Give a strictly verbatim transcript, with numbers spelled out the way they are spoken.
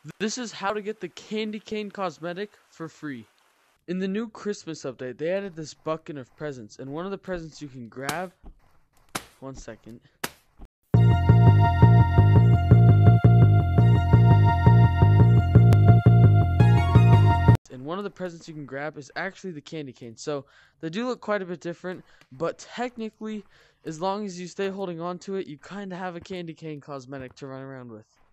This is how to get the candy cane cosmetic for free. In the new Christmas update, they added this bucket of presents, and one of the presents you can grab. One second. And one of the presents you can grab is actually the candy cane. So they do look quite a bit different, but technically, as long as you stay holding on to it, you kind of have a candy cane cosmetic to run around with.